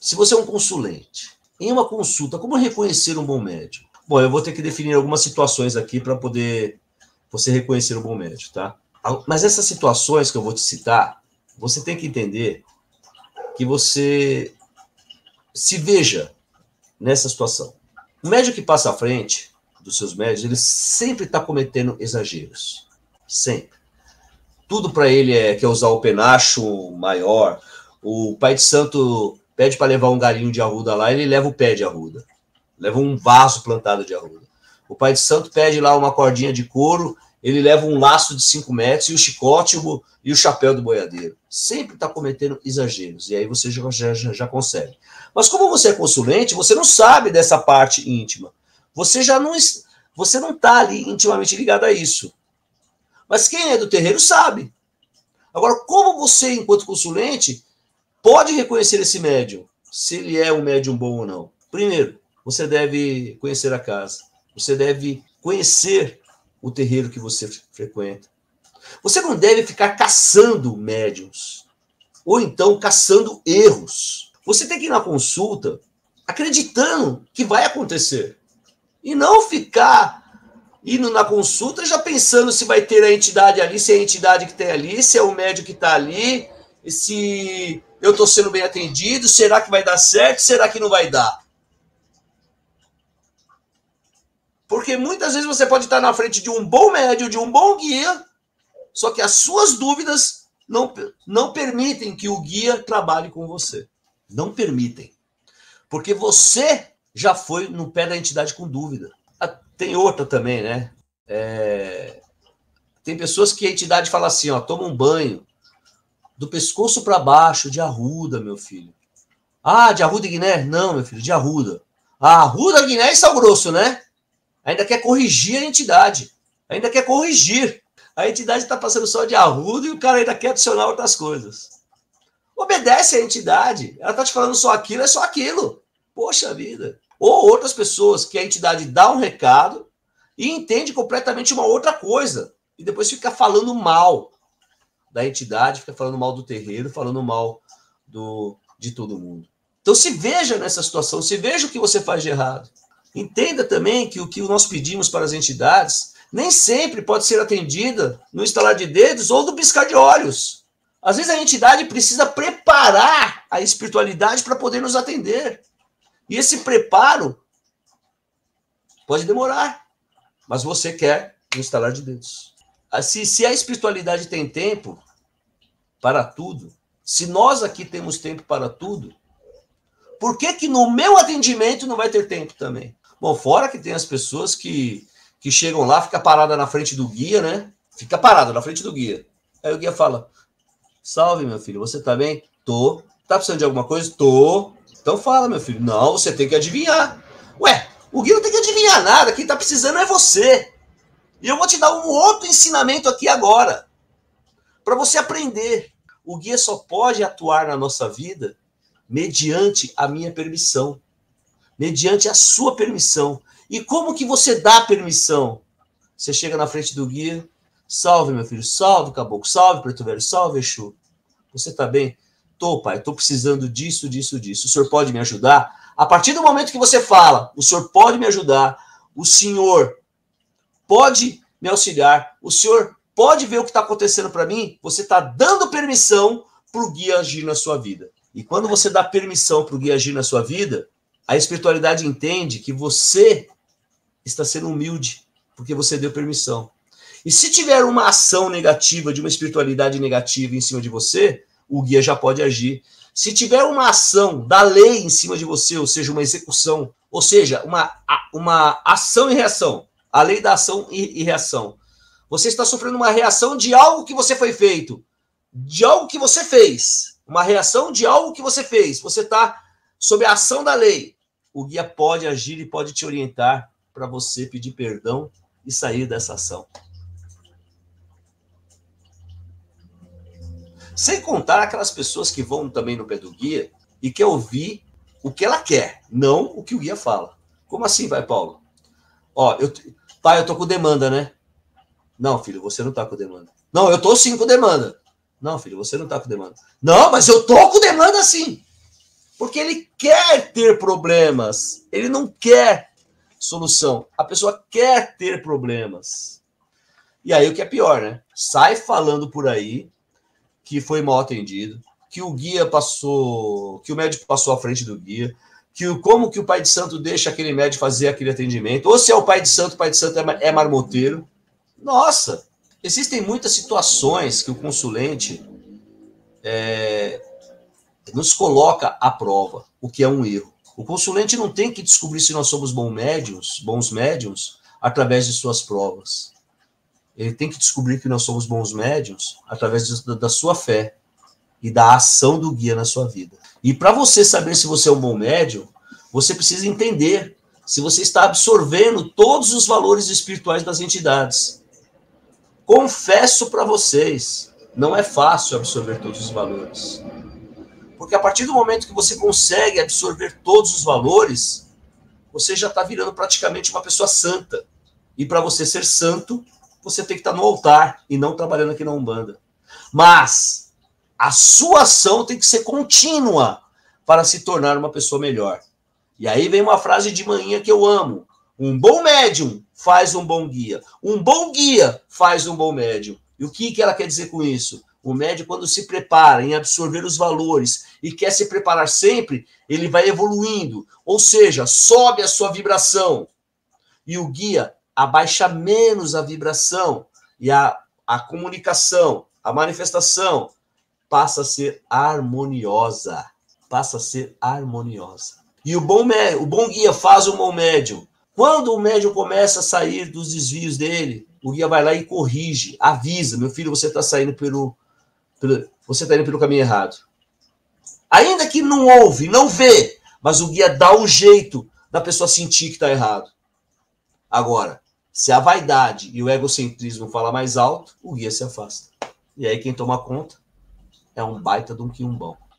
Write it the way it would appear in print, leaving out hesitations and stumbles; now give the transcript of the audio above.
Se você é um consulente, em uma consulta, como reconhecer um bom médium? Bom, eu vou ter que definir algumas situações aqui para poder você reconhecer um bom médium, tá? Mas essas situações que eu vou te citar, você tem que entender que você se veja nessa situação. O médium que passa à frente dos seus médios, ele sempre está cometendo exageros. Sempre. Tudo para ele quer usar o penacho maior. O pai de santo pede para levar um galinho de arruda lá, ele leva o pé de arruda. Leva um vaso plantado de arruda. O pai de santo pede lá uma cordinha de couro, ele leva um laço de 5 metros e o chicote e o chapéu do boiadeiro. Sempre está cometendo exageros. E aí você já consegue. Mas como você é consulente, você não sabe dessa parte íntima. Você não está ali intimamente ligado a isso. Mas quem é do terreiro sabe. Agora, como você, enquanto consulente, pode reconhecer esse médium, se ele é um médium bom ou não? Primeiro, você deve conhecer a casa. Você deve conhecer o terreiro que você frequenta. Você não deve ficar caçando médiums. Ou então caçando erros. Você tem que ir na consulta acreditando que vai acontecer. E não ficar indo na consulta já pensando se vai ter a entidade ali, se é a entidade que tem ali, se é o médium que está ali, se eu estou sendo bem atendido, será que vai dar certo, será que não vai dar? Porque muitas vezes você pode estar na frente de um bom médium, de um bom guia, só que as suas dúvidas não permitem que o guia trabalhe com você. Não permitem. Porque você já foi no pé da entidade com dúvida. Tem outra também, né? Tem pessoas que a entidade fala assim, ó, toma um banho do pescoço para baixo, de arruda, meu filho. Ah, de arruda e guiné? Não, meu filho, de arruda. Ah, arruda, guiné e sal grosso, né? Ainda quer corrigir a entidade. Ainda quer corrigir. A entidade está passando só de arruda e o cara ainda quer adicionar outras coisas. Obedece à entidade. Ela está te falando só aquilo, é só aquilo. Poxa vida. Ou outras pessoas que a entidade dá um recado e entende completamente uma outra coisa. E depois fica falando mal da entidade, fica falando mal do terreiro, falando mal de todo mundo. Então se veja nessa situação, se veja o que você faz de errado. Entenda também que o que nós pedimos para as entidades nem sempre pode ser atendida no estalar de dedos ou no piscar de olhos. Às vezes a entidade precisa preparar a espiritualidade para poder nos atender. E esse preparo pode demorar, mas você quer no estalar de dedos. Se a espiritualidade tem tempo para tudo, se nós aqui temos tempo para tudo, por que no meu atendimento não vai ter tempo também? Bom, fora que tem as pessoas que chegam lá, fica parada na frente do guia, né? Fica parada na frente do guia. Aí o guia fala, salve, meu filho, você tá bem? Tô. Tá precisando de alguma coisa? Tô. Então fala, meu filho. Não, você tem que adivinhar. Ué, o guia não tem que adivinhar nada. Quem tá precisando é você. E eu vou te dar um outro ensinamento aqui agora. Para você aprender. O guia só pode atuar na nossa vida mediante a minha permissão. Mediante a sua permissão. E como que você dá permissão? Você chega na frente do guia. Salve, meu filho. Salve, caboclo. Salve, preto velho. Salve, Exu. Você tá bem? Tô, pai. Tô precisando disso, disso, disso. O senhor pode me ajudar? A partir do momento que você fala, o senhor pode me ajudar, o senhor pode me auxiliar, o senhor pode ver o que está acontecendo para mim, você está dando permissão para o guia agir na sua vida. E quando você dá permissão para o guia agir na sua vida, a espiritualidade entende que você está sendo humilde, porque você deu permissão. E se tiver uma ação negativa, de uma espiritualidade negativa em cima de você, o guia já pode agir. Se tiver uma ação da lei em cima de você, ou seja, uma execução, ou seja, uma ação e reação, a lei da ação e reação, você está sofrendo uma reação de algo que você foi feito, de algo que você fez, uma reação de algo que você fez, você está sob a ação da lei, o guia pode agir e pode te orientar para você pedir perdão e sair dessa ação. Sem contar aquelas pessoas que vão também no pé do guia e quer ouvir o que ela quer, não o que o guia fala. Como assim, vai, Paulo? Ó, pai, eu tô com demanda, né? Não, filho, você não tá com demanda. Não, eu tô sim com demanda. Não, filho, você não tá com demanda. Não, mas eu tô com demanda sim. Porque ele quer ter problemas, ele não quer solução. A pessoa quer ter problemas. E aí o que é pior, né? Sai falando por aí que foi mal atendido, que o guia passou, que o médico passou à frente do guia, como que o pai de santo deixa aquele médico fazer aquele atendimento, ou se é o pai de santo é marmoteiro. Nossa, existem muitas situações que o consulente nos coloca à prova, o que é um erro. O consulente não tem que descobrir se nós somos bons médiums, através de suas provas. Ele tem que descobrir que nós somos bons médiums através da sua fé e da ação do guia na sua vida. E para você saber se você é um bom médium, você precisa entender se você está absorvendo todos os valores espirituais das entidades. Confesso para vocês, não é fácil absorver todos os valores. Porque a partir do momento que você consegue absorver todos os valores, você já está virando praticamente uma pessoa santa. E para você ser santo, você tem que estar no altar e não trabalhando aqui na Umbanda. Mas a sua ação tem que ser contínua para se tornar uma pessoa melhor. E aí vem uma frase de manhã que eu amo. Um bom médium faz um bom guia. Um bom guia faz um bom médium. E o que ela quer dizer com isso? O médium, quando se prepara em absorver os valores e quer se preparar sempre, ele vai evoluindo. Ou seja, sobe a sua vibração. E o guia abaixa menos a vibração. E a comunicação, a manifestação, passa a ser harmoniosa. Passa a ser harmoniosa. E o bom guia faz um bom médium. Quando o médium começa a sair dos desvios dele, o guia vai lá e corrige, avisa: meu filho, você está saindo você está indo pelo caminho errado. Ainda que não ouve, não vê, mas o guia dá um jeito da pessoa sentir que está errado. Agora, se a vaidade e o egocentrismo falam mais alto, o guia se afasta. E aí quem toma conta é um baita de um quiumbão.